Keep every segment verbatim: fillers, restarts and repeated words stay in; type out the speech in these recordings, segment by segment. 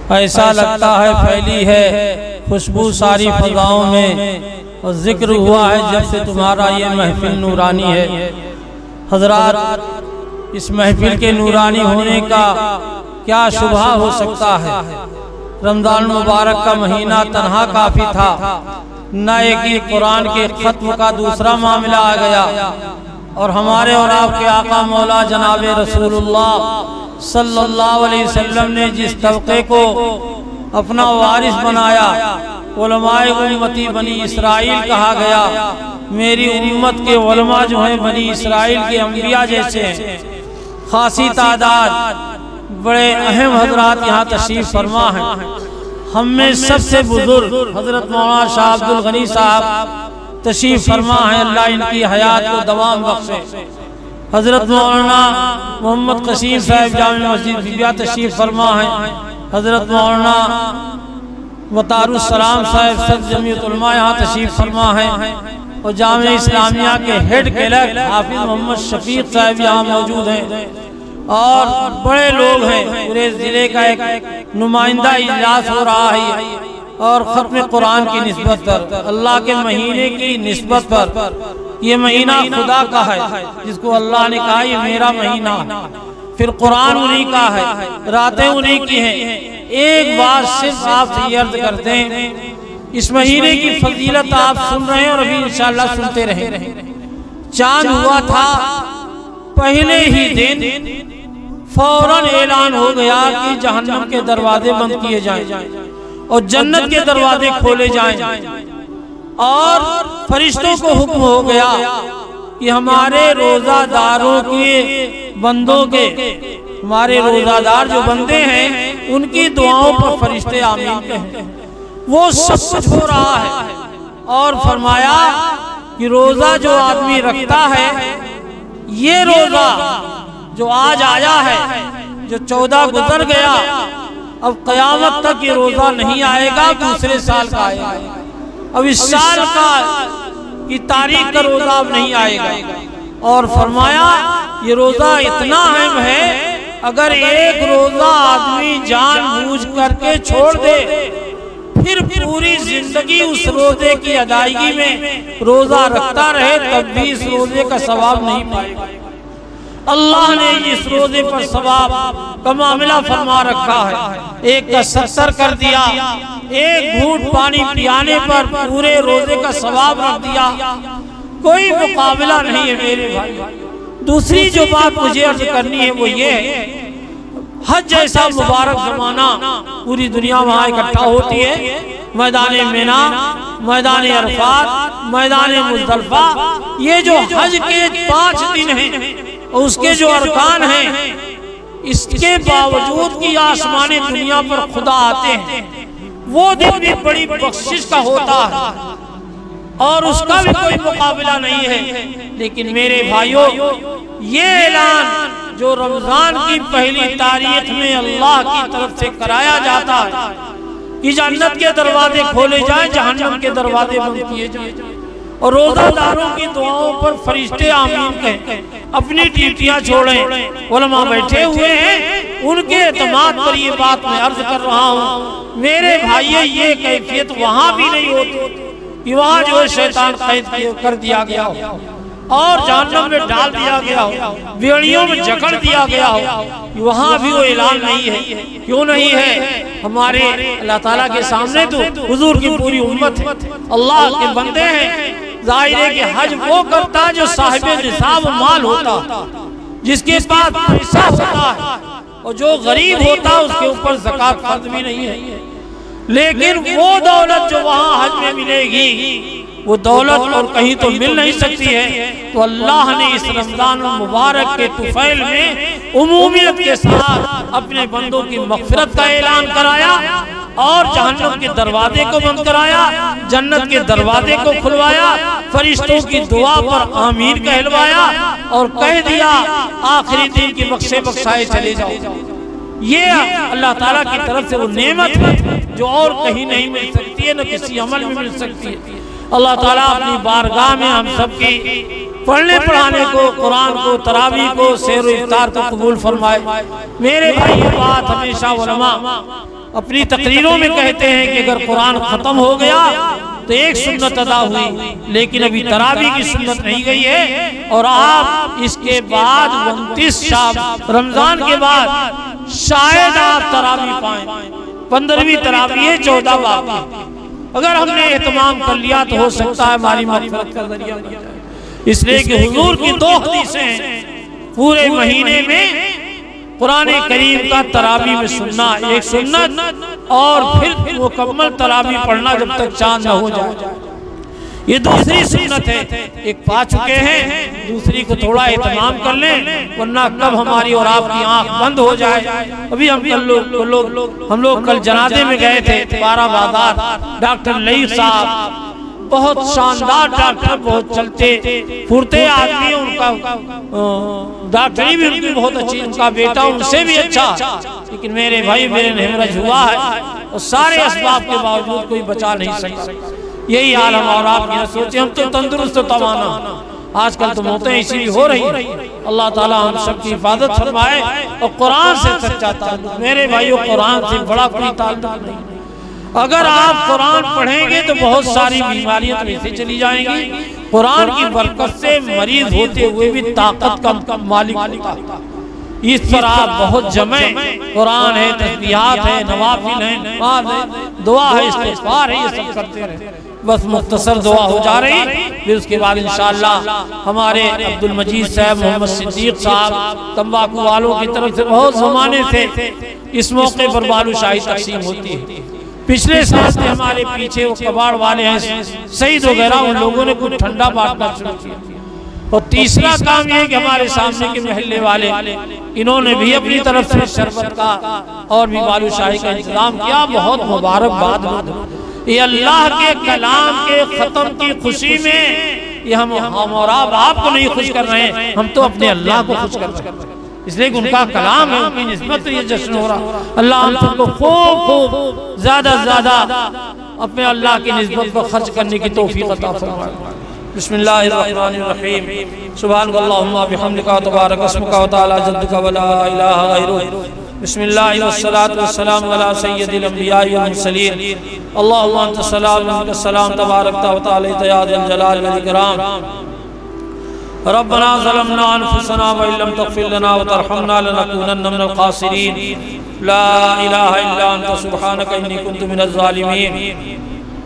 ایسا لگتا ہے پھیلی ہے خوشبو ساری فضاؤں میں، اور ذکر ہوا ہے جب سے تمہارا یہ محفل نورانی ہے۔ حضرات، اس محفل کے نورانی ہونے کا کیا شبہ ہو سکتا ہے؟ رمضان مبارک کا مہینہ تنہا کافی تھا، نہ ایک قرآن کے ختم کا دوسرا معاملہ آ گیا، اور ہمارے اور آپ کے آقا مولا جناب رسول اللہ صلی اللہ علیہ وسلم نے جس طبقے کو اپنا وارث بنایا، علماء امتی بنی اسرائیل کہا گیا۔ میری امت کے علماء جو ہیں بنی اسرائیل کے انبیاء جیسے ہیں، خاصی تعداد بڑے اہم حضرات یہاں تشریف فرما ہیں۔ ہم میں سب سے بزرگ حضرت مولانا شاہ عبد الغنی صاحب تشریف فرما ہیں، اللہ ان کی حیات کو دوام بخشے۔ حضرت مولانا محمد قسیم صاحب جامع مسجد بیبیا تشریف فرما ہیں۔ حضرت مولانا وطار السلام صاحب صدر جمعیت علماء یہاں تشریف فرما ہیں، اور جامعہ اسلامیہ کے ہیڈ کلرک حافظ محمد شفیق صاحب یہاں موجود ہیں، اور بڑے لوگ ہیں۔ پورے ضلع کا ایک نمائندہ اجلاس ہو رہا ہے، اور ختم قرآن کی نسبت پر، اللہ کے مہینے کی نسبت پر، یہ مہینہ خدا کا ہے جس کو اللہ نے کہا یہ میرا مہینہ، پھر قرآن انہی کا ہے، راتیں انہی کی ہیں۔ ایک بار صرف آپ سے یہ عرض کرتے ہیں، اس مہینے کی فضیلت آپ سن رہے ہیں اور ابھی انشاءاللہ سنتے رہیں۔ چاند ہوا تھا، پہلے ہی دن فوراً اعلان ہو گیا کہ جہنم کے دروازے بند کیے جائیں اور جنت کے دروازے کھولے جائیں، اور فرشتوں کو حکم ہو گیا کہ ہمارے روزہ داروں کے بندوں کے، ہمارے روزہ دار جو بندے ہیں ان کی دعاؤں پر فرشتے آمین کہیں۔ وہ سب کچھ ہو رہا ہے، اور فرمایا کہ روزہ جو آدمی رکھتا ہے، یہ روزہ جو آج آیا ہے، جو چودہ گزر گیا، اب قیامت تک یہ روزہ نہیں آئے گا، دوسرے سال کا آئے گا۔ اب اس سال کا کی تاریخ کا روزہ اب نہیں آئے گا، اور فرمایا یہ روزہ اتنا اہم ہے، اگر ایک روزہ آدمی جان بوجھ کر کے چھوڑ دے، پھر پوری زندگی اس روزے کی ادائیگی میں روزہ رکھتا رہے، تب بھی اس روزے کا ثواب نہیں پائے گا۔ اللہ نے اس روزے پر ثواب کا معاملہ فرما رکھا ہے، ایک کا ستر کر دیا، ایک گھونٹ پانی پیانے پر پورے روزے کا ثواب رکھ دیا، کوئی مقابلہ نہیں ہے میرے بھائی۔ دوسری جو بات مجھے عرض کرنی ہے وہ یہ ہے، حج جیسا مبارک زمانہ، پوری دنیا وہاں اکٹھا ہوتی ہے، میدان مینا، میدان عرفات، میدان مزدلفہ، یہ جو حج کے پانچ دن ہیں اور اس کے جو ارکان ہیں، اس کے باوجود کی آسمان دنیا پر خدا آتے ہیں، وہ دن بھی بڑی بخشش کا ہوتا ہے، اور اس کا بھی کوئی مقابلہ نہیں ہے۔ لیکن میرے بھائیوں، یہ اعلان جو رمضان کی پہلی تاریخ میں اللہ کی طرف سے کرایا جاتا ہے کہ جنت کے دروازے کھولے جائیں، جہنم کے دروازے بند کیے جائیں، اور روزہ داروں کی دعاؤں پر فرشتے آمین کہیں، اپنی ڈیوٹیاں چھوڑیں۔ علماء بیٹھے ہوئے ہیں، ان کے اعتماد پر یہ بات میں عرض کر رہا ہوں۔ میرے بھائیے، یہ کیفیت وہاں بھی نہیں ہوتی کہ وہاں جو ہے شیطان قید کر دیا گیا ہو اور جہنم میں ڈال دیا گیا ہو، بیڑیوں میں جکڑ دیا گیا ہو، وہاں بھی وہ اعلان نہیں ہے۔ کیوں نہیں ہے؟ ہمارے اللہ تعالیٰ کے سامنے تو حضور کی پوری امت ہے، اللہ کے بندے ہیں۔ ظاہر ہے کہ حج وہ کرتا جو صاحب نصاب مال ہوتا، جس کے پاس پیسہ ہوتا ہے، اور جو غریب ہوتا اس کے اوپر زکوٰۃ فرض بھی نہیں ہے۔ لیکن وہ دولت جو وہاں حج میں ملے گی، وہ دولت اور کہیں تو مل نہیں سکتی ہے۔ تو اللہ نے اس رمضان المبارک کے طفیل میں عمومیت کے ساتھ اپنے بندوں کی مغفرت کا اعلان کرایا، اور جہنم کے دروازے کو بند کرایا، جنت کے دروازے کو کھلوایا، فرشتوں کی دعا پر آمین کہلوایا، اور کہہ دیا آخری دن کی بخشے بخشائے چلے جاؤ۔ یہ اللہ تعالیٰ کی طرف سے وہ نعمت ہے جو اور کہیں نہیں مل سکتی ہے، نہ کسی عمل میں مل سکتی ہے۔ اللہ تعالیٰ اپنی بارگاہ میں ہم سب کی پڑھنے پڑھانے کو، قرآن کو، تراویح کو، سیر و افطار کو قبول فرمائے۔ میرے بھائی، یہ بات ہمیشہ علماء اپنی تقریروں میں کہتے ہیں کہ اگر قرآن ختم ہو گیا تو ایک سنت ادا ہوئی، لیکن ابھی تراویح کی سنت نہیں گئی ہے، اور آپ اس کے بعد انتیس شعب رمضان کے بعد شاید آپ تراویح پائیں، پندرہویں تراویح ہے، چودہ باقی۔ اگر ہم نے اہتمام کر لیا تو ہو سکتا ہے ہماری مغفرت کا ذریعہ بن جائے، اس لیے کہ حضور کی دو حدیثیں ہیں پورے مہینے میں قرآن کریم کا تراویح میں سننا، ایک سنت، اور پھر مکمل تراویح پڑھنا جب تک چاند نہ ہو جائے، یہ دوسری سنت ہے۔ ایک پا چکے ہیں، دوسری کو تھوڑا اہتمام کر لیں، ورنہ کب ہماری اور آپ کی آنکھ بند ہو جائے۔ ابھی ہم لوگ ہم لوگ کل جنازے میں گئے تھے، بارہ بازار، ڈاکٹر لئیف صاحب بہت شاندار ڈاکٹر، بہت چلتے پھرتے آدمی، ان کا ڈاکٹری بھی ان کی بہت اچھی، ان کا بیٹا ان سے بھی اچھا، لیکن میرے بھائی میرے ہیمرج ہوا ہے اور سارے اسباب کے باوجود کوئی بچا نہیں سکتا۔ یہی حال ہم اور آپ یہ سوچیں، ہم تو تندرست و توانا، آج کل تو موتیں اسی لیے ہو رہی ہیں۔ اللہ تعالیٰ ہم سب کی حفاظت فرمائے، اور قرآن سے سچا تعلق، میرے بھائیو قرآن سے بڑا کوئی تعلق نہیں۔ اگر آپ قرآن پڑھیں گے تو بہت ساری بیماریاں تو ایسے چلی جائیں گی، قرآن کی برکت سے مریض ہوتے ہوئے بھی طاقت کا مالک ہوتا ہے۔ اس پر آپ بہت جمعیں، قرآن ہے، تسبیحات ہے، نوافل ہیں، نماز ہے، دعا ہے، استغفار ہے، یہ سب کرتے رہے۔ بس مختصر دعا ہو جا رہی، پھر اس کے بعد انشاءاللہ ہمارے عبدالمجید صاحب، محمد صدیق صاحب، تمباکو والوں کی طرف سے بہت زمانے سے اس موقع پر بالو شاہی تقسیم ہوتی ہے۔ پچھلے سال سے ہمارے پیچھے وہ کباڑ والے ہیں سعید وغیرہ، ان لوگوں نے کچھ ٹھنڈا بانٹنا شروع کیا۔ اور تیسرا کام یہ ہے کہ ہمارے سامنے کے محلے والے انہوں نے بھی اپنی طرف سے شربت کا اور بھی بالو شاہی کا انتظام کیا۔ بہت مبارکباد ہو۔ یہ اللہ کے کلام کے ختم کی خوشی میں یہ ہم ہم اور آپ آپ کو نہیں خوش کر رہے ہیں، ہم تو اپنے اللہ کو خوش کر رہے ہیں، اس لیے کہ ان کا کلام ہے، ان کی نسبت یہ جشن ہو رہا۔ اللہ ہم سب کو خوب خوب زیادہ زیادہ اپنے اللہ کی نسبت پر خرچ کرنے کی توفیق عطا فرمائے۔ بسم اللہ الرحمن الرحیم، سبحانک اللہم و بحمدک تبارک اسمک و تعالی جدک ولا الہ غیرک، بسم اللہ والصلاة والسلام علی سید الانبیاء والمرسلین، اللہم انت السلام منک السلام تبارکت و تعالیت یا ذی الجلال والاکرام، ربنا ظلمنا انفسنا وان لم تغفر لنا وترحمنا لنكونن من الخاسرین، لا الہ الا انت سبحانک انی کنت من الظالمین،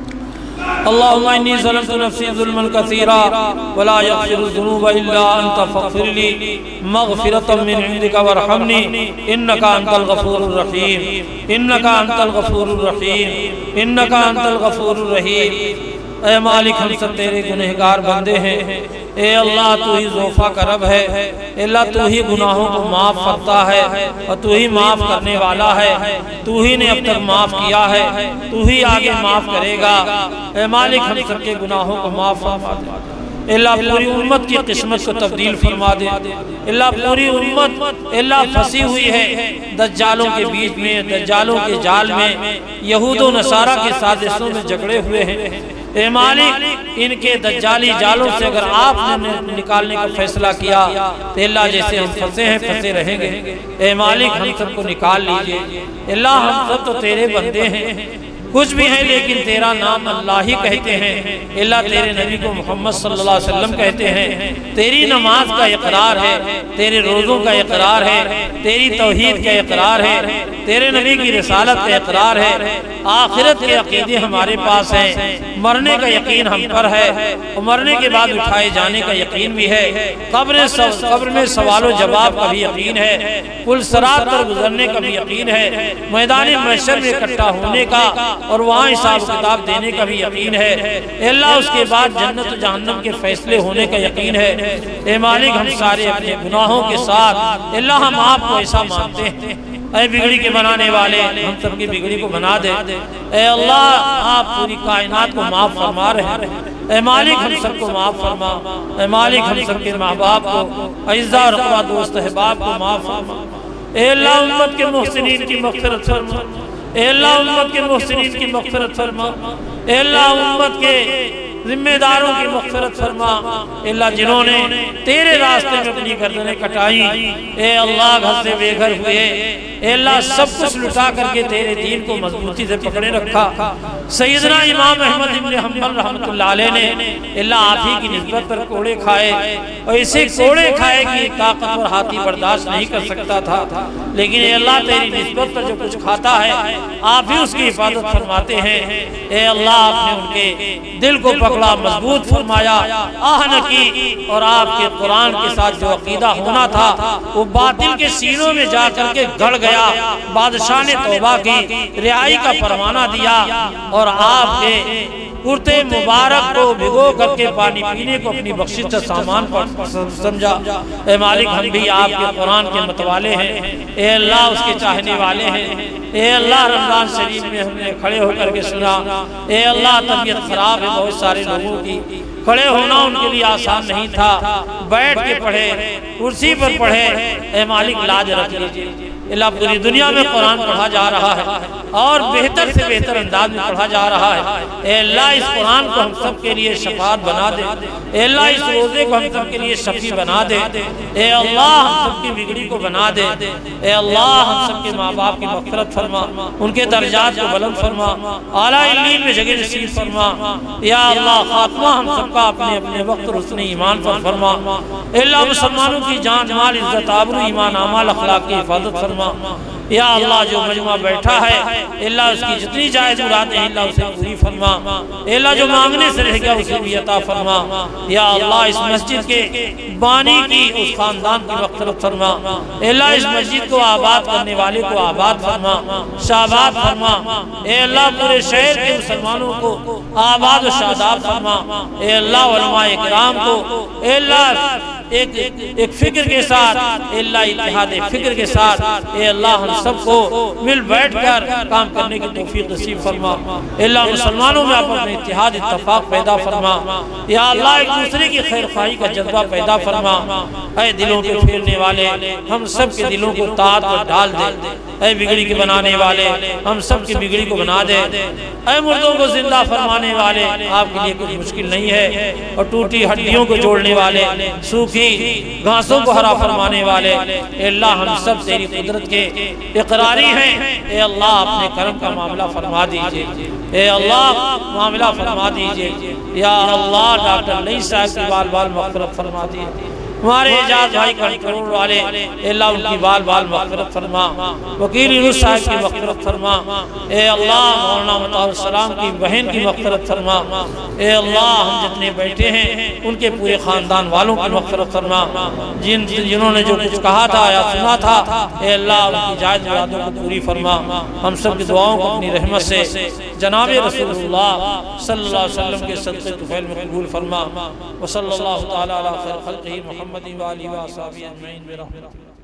اللہم انی ظلمت نفسی ظلما کثیرا ولا یغفر الذنوب الا انت فاغفر لی مغفرۃ من عندک وارحمنی انک انت الغفور الرحیم، انک انت الغفور الرحیم، انک انت الغفور الرحیم۔ اے مالک ہم سب تیرے گنہگار بندے ہیں، اے اللہ تو ہی ذوفا کا رب ہے، اے اللہ تو ہی گناہوں کو معاف کرتا ہے اور تو ہی معاف کرنے والا ہے، تو ہی نے اب تک معاف کیا ہے، تو ہی آگے معاف کرے گا۔ اے مالک ہم سب کے گناہوں کو معاف فرما دے، اے اللہ پوری امت کی قسمت کو تبدیل فرما دے، اے اللہ پوری امت اے اللہ پھنسی ہوئی ہے دجالوں کے بیچ میں، دجالوں کے جال میں، یہود و نصارہ کے سازشوں میں جھگڑے ہوئے ہیں۔ اے مالک ان کے دجالی جالوں سے اگر آپ نے نکالنے کا فیصلہ کیا تو اللہ جیسے ہم پھنسے ہیں پھنسے رہیں گے۔ اے مالک ہم سب کو نکال لیجئے، اللہ ہم سب تو تیرے بندے ہیں، کچھ بھی ہیں لیکن تیرا نام اللہ ہی کہتے ہیں، اللہ تیرے نبی کو محمد صلی اللہ علیہ وسلم کہتے ہیں، تیری نماز کا اقرار ہے، تیرے روزوں کا اقرار ہے، تیری توحید کا اقرار ہے، تیرے نبی کی رسالت کا اقرار ہے، آخرت کے عقیدے ہمارے پاس ہیں، مرنے کا یقین ہم پر ہے اور مرنے کے بعد اٹھائے جانے کا یقین بھی ہے، قبر میں سوال و جواب کا بھی یقین ہے، پل صراط پر گزرنے کا بھی یقین ہے، میدان محشر میں اکٹھا ہونے کا اور وہاں حساب کتاب دینے کا بھی یقین ہے، اے اللہ اس کے بعد جنت و جہنم کے فیصلے ہونے کا یقین ہے۔ اے مالک ہم سارے اپنے گناہوں کے ساتھ اے اللہ ہم آپ کو ایسا مانتے ہیں، اے بگڑی کے بنانے والے ہم سب کی بگڑی کو بنا دے، اے اللہ آپ پوری کائنات کو معاف فرما رہے ہیں، اے مالک ہم سب کو معاف فرما، اے مالک ہم سب کے ماں باپ کو، اعزاء رقبہ دوست احباب کو معاف فرما، اے اللہ امت کے محسنین کی مغفرت فرما، اے اللہ امت کے محسنین کی مغفرت فرما، اے اللہ امت کے ذمہ داروں کی مغفرت فرما۔ اے اللہ جنہوں نے تیرے راستے میں اپنی گردنیں کٹائیں، اے اللہ گھر سے بے گھر ہوئے، اے اللہ سب کچھ لٹا کر کے تیرے دین کو مضبوطی سے پکڑے رکھا۔ سیدنا امام احمد بن حنبل رحمۃ اللہ علیہ نے اے اللہ آپ ہی کی نسبت پر کوڑے کھائے، اور اسے کوڑے کھائے کہ ایک طاقتور ہاتھی برداشت نہیں کر سکتا تھا، لیکن اے اللہ تیری نسبت پر جو کچھ کھاتا ہے آپ ہی اس کی حفاظت فرماتے ہیں۔ اے اللہ آپ نے ان کے دل کو پکڑا، مضبوط فرمایا، آہ نہ کی، اور آپ کے قرآن کے ساتھ جو عقیدہ ہونا تھا وہ باطل کے سینوں میں جا کر کے گڑ گیا۔ بادشاہ نے توبہ کی، رہائی کا پروانہ دیا، اور آپ کے کرتے مبارک کو بھگو کر کے پانی پینے کو اپنی بخشش کا سامان سمجھا۔ اے مالک ہم بھی آپ کے قرآن کے متوالے ہیں، اے اللہ اس کے چاہنے والے ہیں۔ اے اللہ رمضان شریف میں ہم نے کھڑے ہو کر کے سنا، اے اللہ طبیعت خراب ہے بہت سارے لوگوں کی، کھڑے ہونا ان کے لیے آسان نہیں تھا، بیٹھ کے پڑھے، کرسی پر پڑھے، اے مالک لاج رکھ لیجئے۔ اللہ پوری دنیا میں قرآن پڑھا جا رہا ہے اور بہتر سے بہتر انداز میں پڑھا جا رہا ہے۔ اے اللہ اس قرآن کو ہم سب کے لیے شفاعت بنا دے، اے اللہ اس روزے کو ہم سب کے لیے شفیع بنا دے، اے اللہ ہم سب کی بگڑی کو بنا دے، اے اللہ ہم سب کے ماں باپ کی مغفرت فرما، ان کے درجات کو بلند فرما، اعلیٰ علین میں جگہ نصیب فرما۔ یا اللہ خاتمہ ہم سب کا اپنے اپنے وقت حسن ایمان پر فرما۔ اے اللہ مسلمانوں کی جان مال عزت آبرو ایمان اعمال اخلاق کی حفاظت فرما۔ یا اللہ جو مجمع بیٹھا ہے اے اللہ اس کی جتنی جائز مرادیں ہیں اللہ اسے پوری فرما، اے اللہ جو مانگنے سے رہ گیا اسے بھی عطا فرما۔ یا اللہ اس مسجد کے بانی کی اس خاندان کی مغفرت فرما، اے اللہ اس مسجد کو آباد کرنے والے کو آباد فرما، شاداب فرما، اے اللہ پورے شہر کے مسلمانوں کو آباد و شاداب فرما، اے اللہ علماء اکرام کو اے اللہ ایک ایک فکر کے ساتھ اے اللہ اتحاد فکر کے ساتھ اے اللہ ہم سب کو مل بیٹھ کر کام کرنے کی توفیق نصیب فرما۔ اے اللہ مسلمانوں میں اپنا اتحاد اتفاق پیدا فرما، یا اللہ ایک دوسرے کی خیر خواہی کا جذبہ پیدا فرما۔ اے دلوں کے پھیرنے والے ہم سب کے دلوں کو طاعت پر ڈال دے، اے بگڑی کے بنانے والے ہم سب کی بگڑی کو بنا دے، اے مردوں کو زندہ فرمانے والے آپ کے لیے کچھ مشکل نہیں ہے، اور ٹوٹی ہڈیوں کو جوڑنے والے سوکھی گھاسوں کو ہرا فرمانے والے اے اللہ ہم سب تیری قدرت کے اقراری ہیں۔ اے اللہ اپنے کرم کا معاملہ فرما دیجئے، اے اللہ معاملہ فرما دیجئے۔ یا اللہ ڈاکٹر نئی صاحب کی بال بال مغفرت فرما دیجئے، ہمارے اعجاز بھائی کنٹرول والے اے اللہ ان کی بال بال مغفرت فرما، وکیل یونس صاحب کی مغفرت فرما، اے اللہ مولانا مطہر السلام کی بہن کی مغفرت فرما، اے اللہ ہم جتنے بیٹھے ہیں ان کے پورے خاندان والوں کی مغفرت فرما، جن جنہوں نے جو کچھ کہا تھا یا سنا تھا اے اللہ ان کی جائز مرادوں کو پوری فرما۔ ہم سب کی دعاؤں کو اپنی رحمت سے جناب رسول اللہ صلی اللہ علیہ وسلم کے صدقے طفیل میں قبول فرما، وصلی اللہ تعالی علی خیر خلقہ محمد و آلہ و صحبہ اجمعین برحمتہ۔